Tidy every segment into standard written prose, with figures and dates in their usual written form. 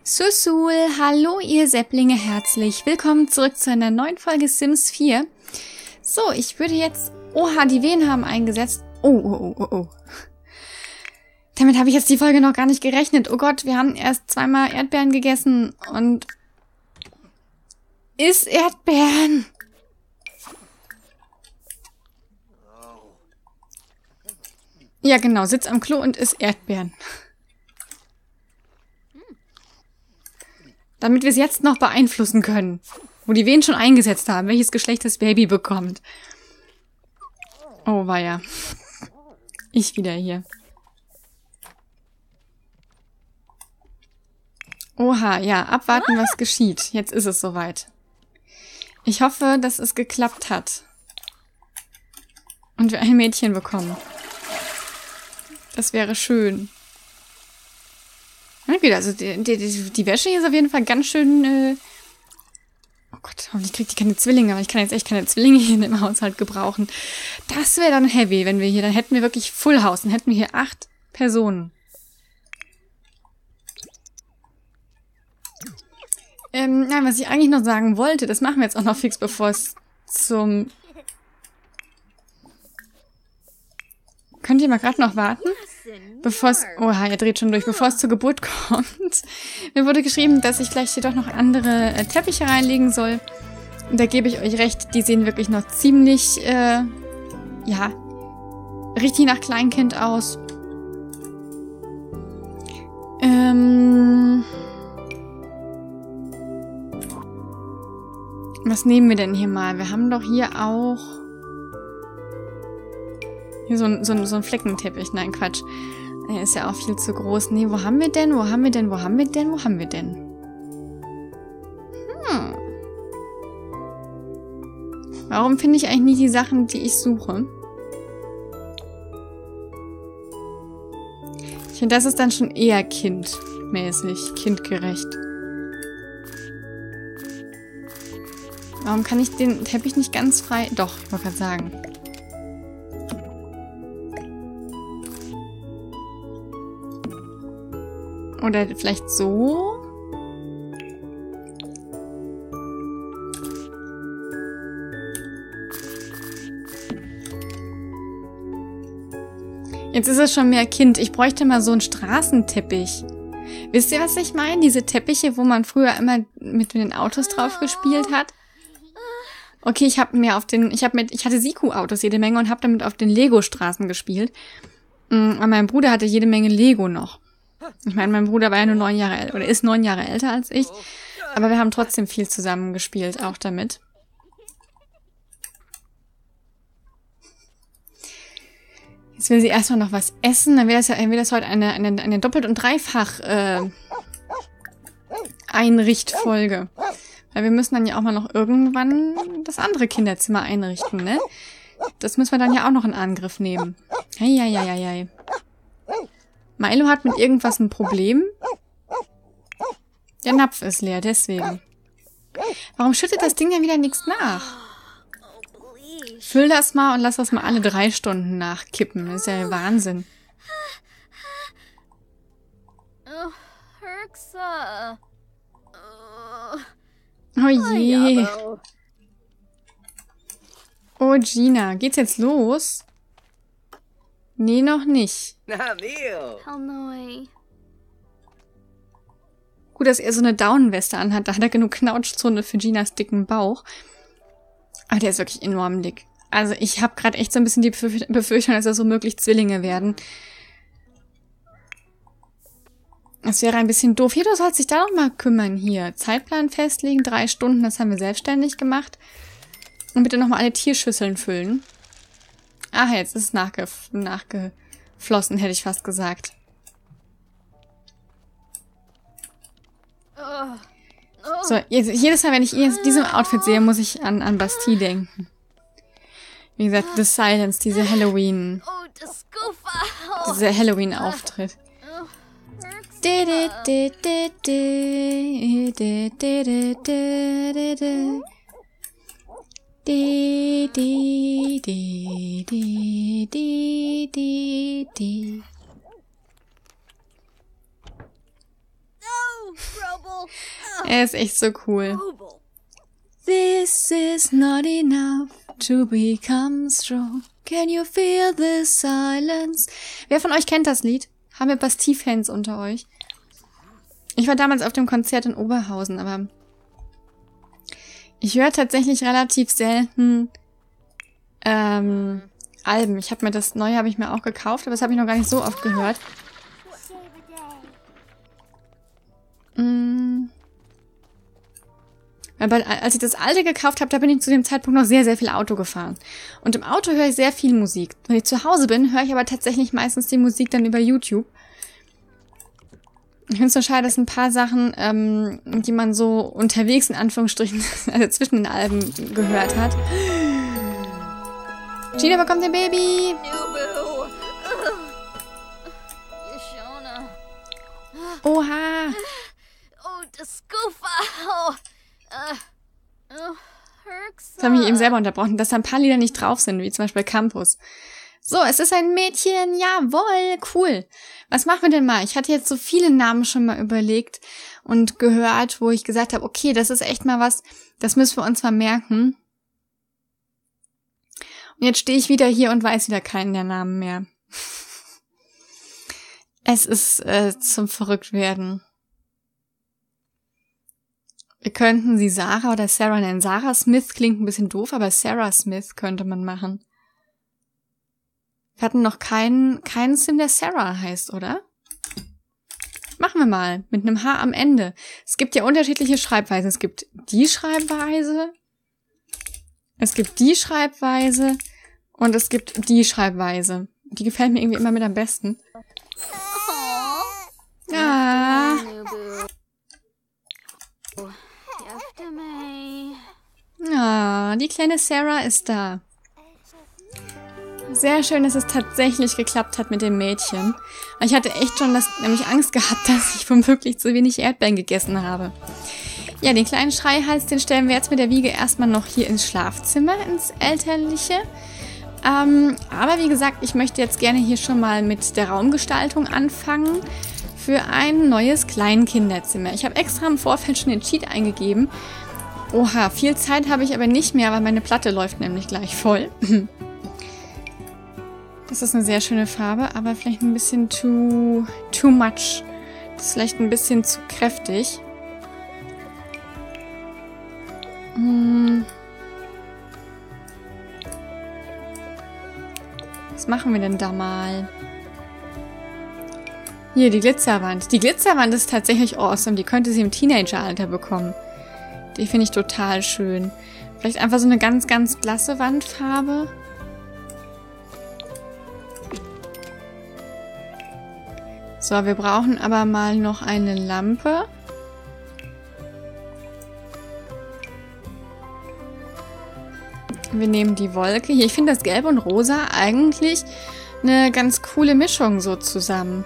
Susul, hallo ihr Sepplinge, herzlich willkommen zurück zu einer neuen Folge Sims 4. So, ich würde jetzt... Oha, die Wehen haben eingesetzt. Oh. Damit habe ich jetzt die Folge noch gar nicht gerechnet. Oh Gott, wir haben erst zweimal Erdbeeren gegessen und... Iss Erdbeeren! Ja genau, sitz am Klo und iss Erdbeeren. Damit wir es jetzt noch beeinflussen können. Wo die Wehen schon eingesetzt haben, welches Geschlecht das Baby bekommt. Oh, weia. Ich wieder hier. Oha, ja, abwarten, was geschieht. Jetzt ist es soweit. Ich hoffe, dass es geklappt hat. Und wir ein Mädchen bekommen. Das wäre schön. Also die Wäsche hier ist auf jeden Fall ganz schön... Oh Gott, hoffentlich kriegt die keine Zwillinge, aber ich kann jetzt echt keine Zwillinge hier in dem Haushalt gebrauchen. Das wäre dann heavy, wenn wir hier... Dann hätten wir wirklich Full House. Dann hätten wir hier 8 Personen. Nein, was ich eigentlich noch sagen wollte, das machen wir jetzt auch noch fix, bevor es zum... Könnt ihr mal gerade noch warten? Bevor es... Oha, er dreht schon durch. Bevor es zur Geburt kommt. Mir wurde geschrieben, dass ich vielleicht hier doch noch andere Teppiche reinlegen soll. Und da gebe ich euch recht, die sehen wirklich noch ziemlich, ja, richtig nach Kleinkind aus. Was nehmen wir denn hier mal? Wir haben doch hier auch... Hier so ein Fleckenteppich. Nein, Quatsch. Der ist ja auch viel zu groß. Nee, wo haben wir denn? Warum finde ich eigentlich nie die Sachen, die ich suche? Ich finde, das ist dann schon eher kindmäßig, kindgerecht. Warum kann ich den Teppich nicht ganz frei... Doch, ich wollte gerade sagen. Oder vielleicht so? Jetzt ist es schon mehr Kind. Ich bräuchte mal so einen Straßenteppich. Wisst ihr, was ich meine? Diese Teppiche, wo man früher immer mit den Autos drauf gespielt hat. Okay, ich hatte Siku-Autos jede Menge und habe damit auf den Lego-Straßen gespielt. Aber mein Bruder hatte jede Menge Lego noch. Ich meine, mein Bruder war ja nur 9 Jahre älter, oder ist 9 Jahre älter als ich. Aber wir haben trotzdem viel zusammen gespielt, auch damit. Jetzt will sie erstmal noch was essen. Dann wäre das heute eine Doppelt- und Dreifach Einrichtfolge. Weil wir müssen dann ja auch mal noch irgendwann das andere Kinderzimmer einrichten, ne? Das müssen wir dann ja auch noch in Angriff nehmen. Heieieiei. Milo hat mit irgendwas ein Problem. Der Napf ist leer, deswegen. Warum schüttet das Ding denn wieder nichts nach? Füll das mal und lass das mal alle 3 Stunden nachkippen. Das ist ja Wahnsinn. Oh je. Oh, Gina. Geht's jetzt los? Nee, noch nicht. Gut, dass er so eine Daunenweste anhat. Da hat er genug Knautschzone für Ginas dicken Bauch. Aber der ist wirklich enorm dick. Also ich habe gerade echt so ein bisschen die Befürchtung, dass das womöglich Zwillinge werden. Das wäre ein bisschen doof. Hier, du sollst dich da noch mal kümmern. Hier, Zeitplan festlegen, 3 Stunden, das haben wir selbstständig gemacht. Und bitte nochmal alle Tierschüsseln füllen. Ah, jetzt ist es nachgeflossen, hätte ich fast gesagt. So, jedes Mal, wenn ich ihn in diesem Outfit sehe, muss ich an Bastille denken. Wie gesagt, The Silence, dieser Halloween-Auftritt. Er ist echt so cool. This is not enough to become strong. Can you feel the silence? Wer von euch kennt das Lied? Haben wir Bastille-Fans unter euch? Ich war damals auf dem Konzert in Oberhausen, aber ich höre tatsächlich relativ selten Alben. Ich habe mir das Neue habe ich mir auch gekauft, aber das habe ich noch gar nicht so oft gehört. Aber als ich das Alte gekauft habe, da bin ich zu dem Zeitpunkt noch sehr, sehr viel Auto gefahren. Und im Auto höre ich sehr viel Musik. Wenn ich zu Hause bin, höre ich aber tatsächlich meistens die Musik dann über YouTube. Ich finde es so schade, dass ein paar Sachen, die man so unterwegs in Anführungsstrichen, also zwischen den Alben gehört hat. Gina bekommt ein Baby. Oha. Das habe ich eben selber unterbrochen, dass da ein paar Lieder nicht drauf sind, wie zum Beispiel Campus. So, es ist ein Mädchen. Jawohl, cool. Was machen wir denn mal? Ich hatte jetzt so viele Namen schon mal überlegt und gehört, wo ich gesagt habe, okay, das ist echt mal was, das müssen wir uns mal merken. Und jetzt stehe ich wieder hier und weiß wieder keinen der Namen mehr. Es ist zum Verrücktwerden. Wir könnten sie Sarah oder Sarah nennen. Sarah Smith klingt ein bisschen doof, aber Sarah Smith könnte man machen. Wir hatten noch keinen Sim, der Sarah heißt, oder? Machen wir mal. Mit einem H am Ende. Es gibt ja unterschiedliche Schreibweisen. Es gibt die Schreibweise. Es gibt die Schreibweise. Und es gibt die Schreibweise. Die gefällt mir irgendwie immer mit am besten. Ah. Ah, die kleine Sarah ist da. Sehr schön, dass es tatsächlich geklappt hat mit dem Mädchen. Ich hatte echt schon nämlich Angst gehabt, dass ich womöglich zu wenig Erdbeeren gegessen habe. Ja, den kleinen Schreihals, den stellen wir jetzt mit der Wiege erstmal noch hier ins Schlafzimmer, ins elterliche. Aber wie gesagt, ich möchte jetzt gerne hier schon mal mit der Raumgestaltung anfangen für ein neues Kleinkinderzimmer. Ich habe extra im Vorfeld schon den Cheat eingegeben. Oha, viel Zeit habe ich aber nicht mehr, weil meine Platte läuft nämlich gleich voll. Das ist eine sehr schöne Farbe, aber vielleicht ein bisschen too much. Das ist vielleicht ein bisschen zu kräftig. Was machen wir denn da mal? Hier, die Glitzerwand. Die Glitzerwand ist tatsächlich awesome. Die könnte sie im Teenageralter bekommen. Die finde ich total schön. Vielleicht einfach so eine ganz, ganz blasse Wandfarbe. So, wir brauchen aber mal noch eine Lampe. Wir nehmen die Wolke hier. Ich finde das Gelb und Rosa eigentlich eine ganz coole Mischung so zusammen.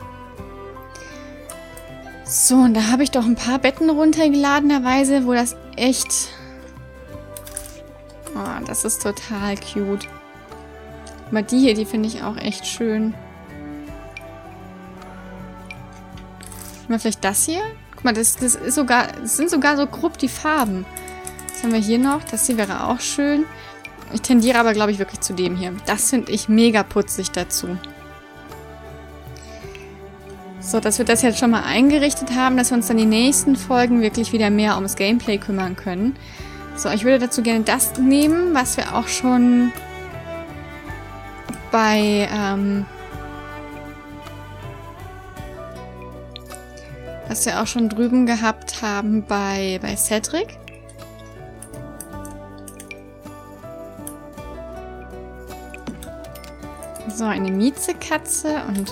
So, und da habe ich doch ein paar Betten runtergeladenerweise, wo das echt... Oh, das ist total cute. Aber die hier, die finde ich auch echt schön. Mal vielleicht das hier? Guck mal, das sind sogar so grob die Farben. Was haben wir hier noch? Das hier wäre auch schön. Ich tendiere aber, glaube ich, wirklich zu dem hier. Das finde ich mega putzig dazu. So, dass wir das jetzt schon mal eingerichtet haben, dass wir uns dann die nächsten Folgen wirklich wieder mehr ums Gameplay kümmern können. So, ich würde dazu gerne das nehmen, was wir auch schon bei, was wir auch schon drüben gehabt haben bei Cedric. So, eine Miezekatze und...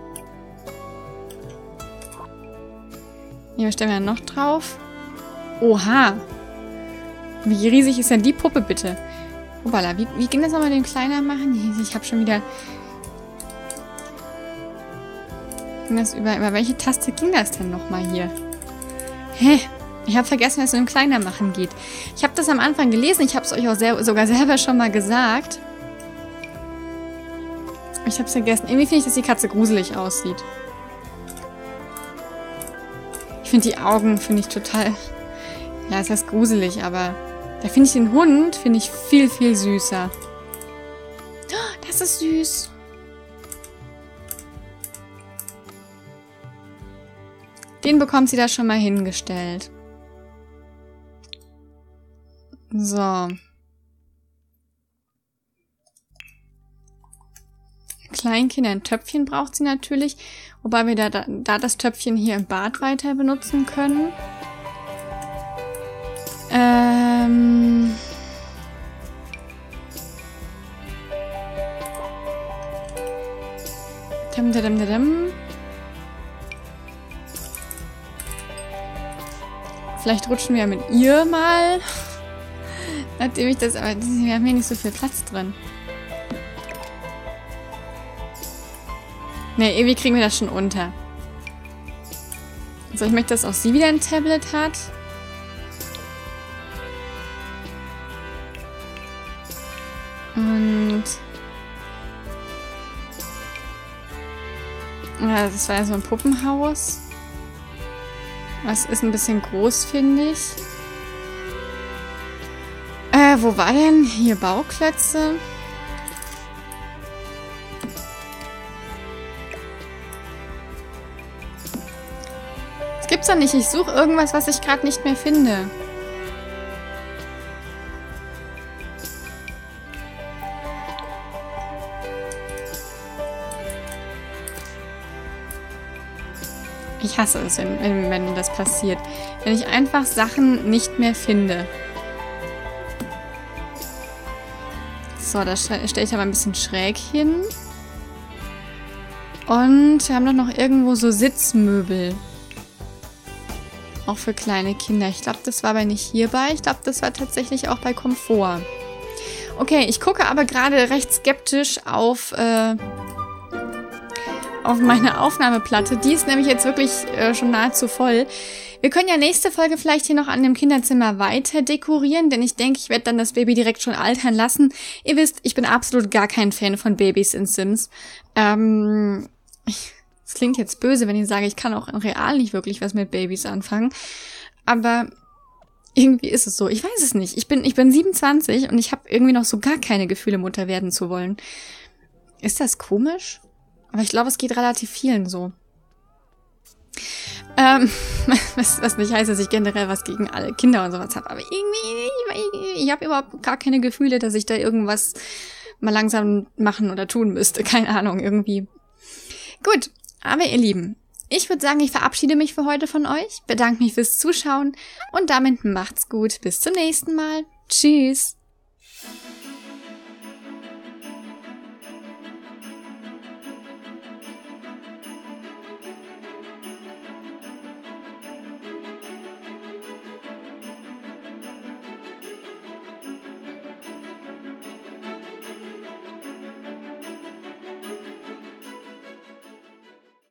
Hier stellen wir noch drauf. Oha! Wie riesig ist denn die Puppe, bitte? Obala, wie ging das nochmal den kleiner machen? Ich habe schon wieder... Ging das über welche Taste ging das denn nochmal hier? Hä? Ich habe vergessen, dass es mit dem kleiner machen geht. Ich habe das am Anfang gelesen. Ich habe es euch auch sogar selber schon mal gesagt. Ich habe es vergessen. Irgendwie finde ich, dass die Katze gruselig aussieht. Ich finde die Augen, total, ja, es heißt gruselig, aber da finde ich den Hund, viel, viel süßer. Oh, das ist süß. Den bekommt sie da schon mal hingestellt. So. Kleinkinder, ein Töpfchen braucht sie natürlich. Wobei wir da das Töpfchen hier im Bad weiter benutzen können. Vielleicht rutschen wir mit ihr mal. Nachdem ich das, aber wir haben hier nicht so viel Platz drin. Ne, irgendwie kriegen wir das schon unter. Also ich möchte, dass auch sie wieder ein Tablet hat. Und ja, das war ja so ein Puppenhaus. Das ist ein bisschen groß, finde ich. Wo war denn? Hier Bauklötze. Das gibt's doch nicht. Ich suche irgendwas, was ich gerade nicht mehr finde. Ich hasse es, wenn das passiert. Wenn ich einfach Sachen nicht mehr finde. So, das stelle ich aber ein bisschen schräg hin. Und wir haben doch noch irgendwo so Sitzmöbel. Auch für kleine Kinder. Ich glaube, das war aber nicht hierbei. Ich glaube, das war tatsächlich auch bei Komfort. Okay, ich gucke aber gerade recht skeptisch auf meine Aufnahmeplatte. Die ist nämlich jetzt wirklich schon nahezu voll. Wir können ja nächste Folge vielleicht hier noch an dem Kinderzimmer weiter dekorieren, denn ich denke, ich werde dann das Baby direkt schon altern lassen. Ihr wisst, ich bin absolut gar kein Fan von Babys in Sims. Es klingt jetzt böse, wenn ich sage, ich kann auch in Real nicht wirklich was mit Babys anfangen. Aber irgendwie ist es so. Ich weiß es nicht. Ich bin 27 und ich habe irgendwie noch so gar keine Gefühle, Mutter werden zu wollen. Ist das komisch? Aber ich glaube, es geht relativ vielen so. Was nicht heißt, dass ich generell was gegen alle Kinder und sowas habe. Aber irgendwie, ich habe überhaupt gar keine Gefühle, dass ich da irgendwas mal langsam machen oder tun müsste. Keine Ahnung, irgendwie. Gut, aber ihr Lieben, ich würde sagen, ich verabschiede mich für heute von euch, bedanke mich fürs Zuschauen und damit macht's gut. Bis zum nächsten Mal. Tschüss.